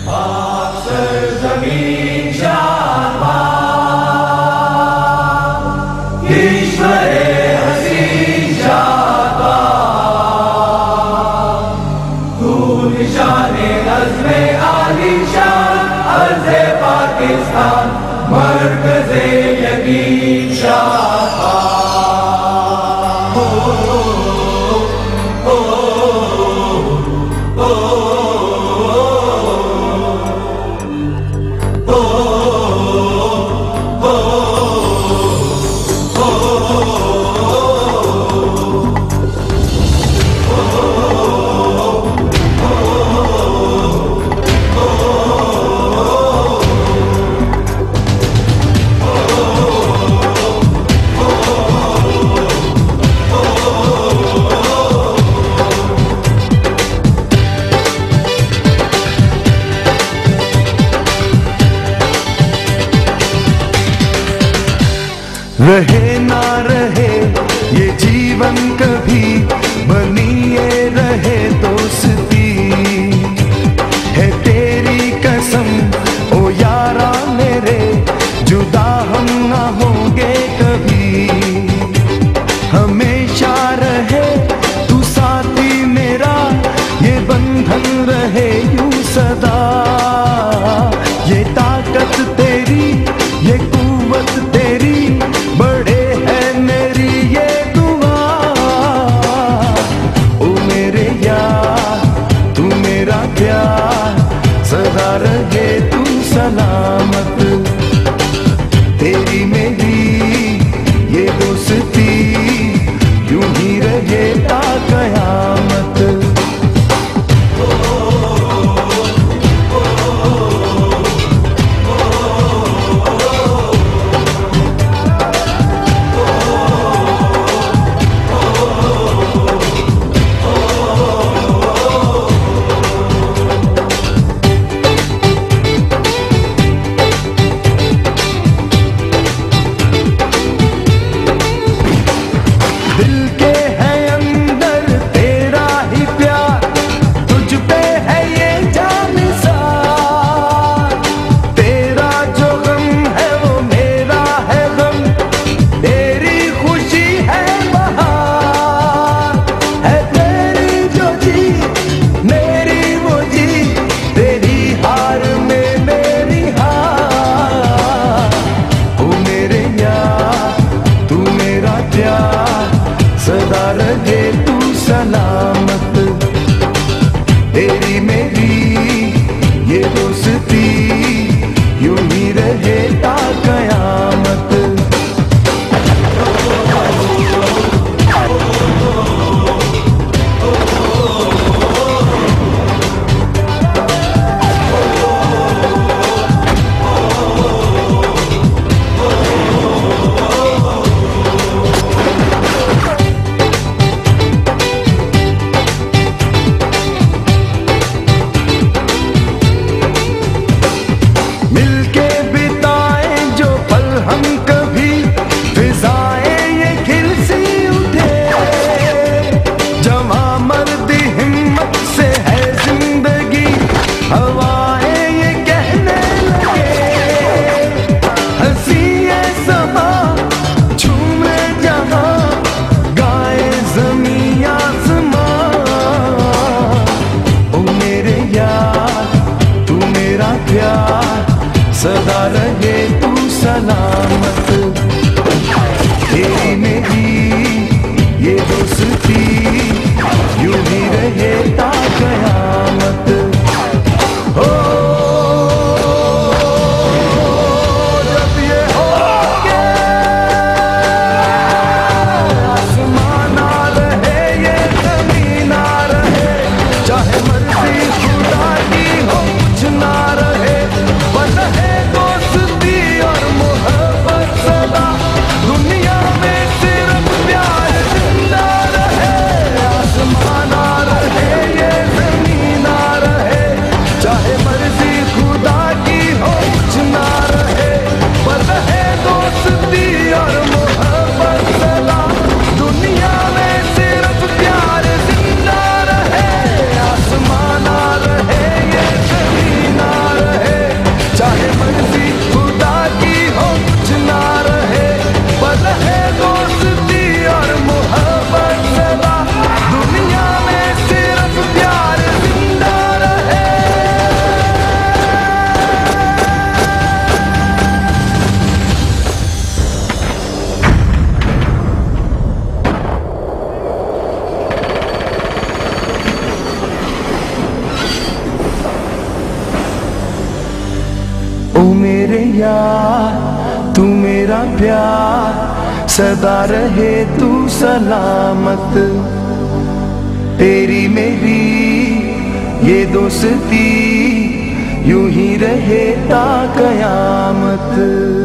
जमीन शाबाश ईश्वरे हसीन शाबाश तू निशाने नज़्मे आलीशान अर्ज़े पाकिस्तान मरकज़े यकीन शाबाश रहे ना रहे ये जीवन कभी बनी ये रहे दोस्ती है तेरी कसम ओ यारा मेरे जुदा हम ना होंगे कभी हमेशा रहे तू साथी मेरा ये बंधन रहे यूं सदा ये ताकत तेरी ये कुव्वत तेरी बड़े है प्यार सदा रहे तू सलामत। तेरी मेरी ये दोस्ती यूं ही रहे ता कयामत।